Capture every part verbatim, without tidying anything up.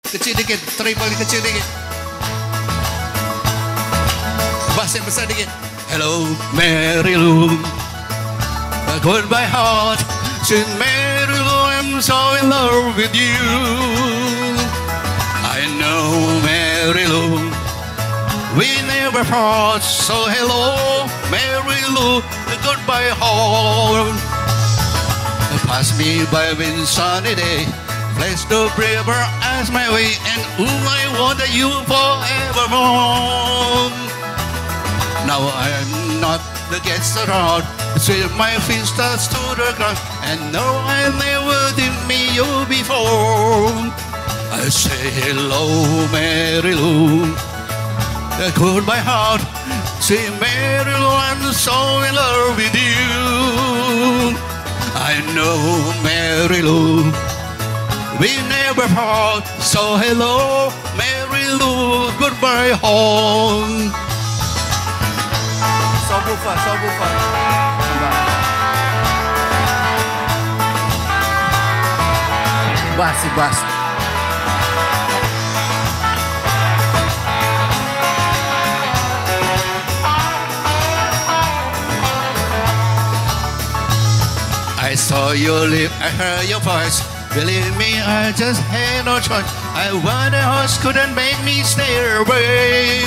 Kecil dikit, treble kecil dikit. Bass yang besar dikit. Hello, Mary Lou. Goodbye heart, sweet Mary Lou, I'm so in love with you. I know, Mary Lou, we never fought, so hello, Mary Lou, goodbye heart. Pass me by when sunny day, flash the river as my way, and ooh, I want you forevermore. Now I'm not the guest around, with my feet starts to the ground, and no, I never did me you before. I say hello, Mary Lou, goodbye heart, say Mary Lou, I'm so in love with you. I know, Mary Lou, we never fought, so hello, Mary Lou, goodbye home. Subwoofer, subwoofer. Bass, bass. I saw your lip, I heard your voice. Believe me, I just had no choice. I wonder horse couldn't make me stay away.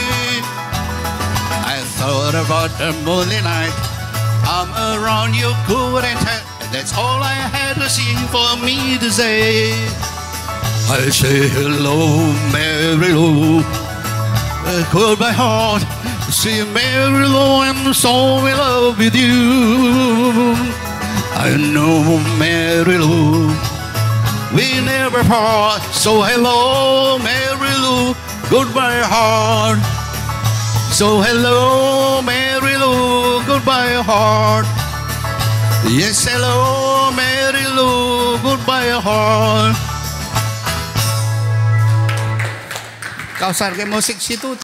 I thought about the moonlit night. I'm around you, good and tight. That's all I had to see for me to say. I say hello, Mary Lou, goodbye heart. See, Mary Lou, I'm so in love with you. I know, Mary Lou, we never part, so hello, Mary Lou, goodbye heart. So hello, Mary Lou, goodbye heart. Yes, hello, Mary Lou, goodbye heart. Kau sarga musik situ.